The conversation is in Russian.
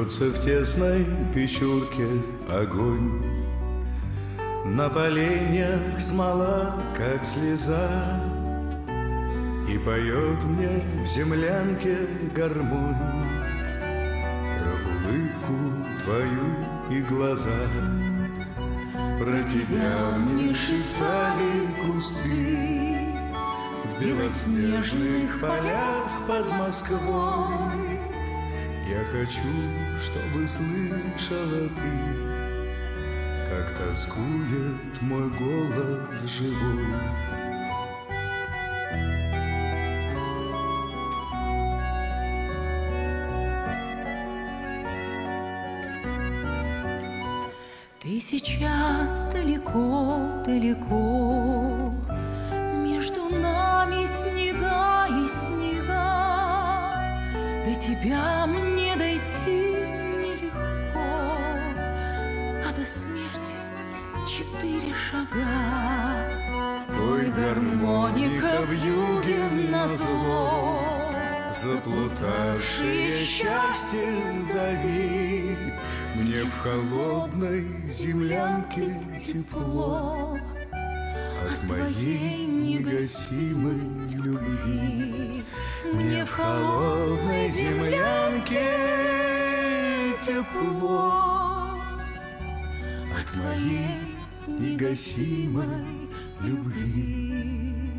Бьется в тесной печурке огонь, на поленьях смола, как слеза, и поет мне в землянке гармонь про улыбку твою и глаза. Про тебя мне шептали кусты в белоснежных полях под Москвой. Я хочу, чтобы слышала ты, как тоскует мой голос живой. Ты сейчас далеко-далеко, между нами снега и снега. До тебя мне дойти нелегко, а до смерти 4 шага. Ой, гармоника в юге назло, заплутавшее счастье зови. Мне в холодной землянке тепло от моей негасимой любви. Мне в холодной землянке тепло от моей негасимой любви.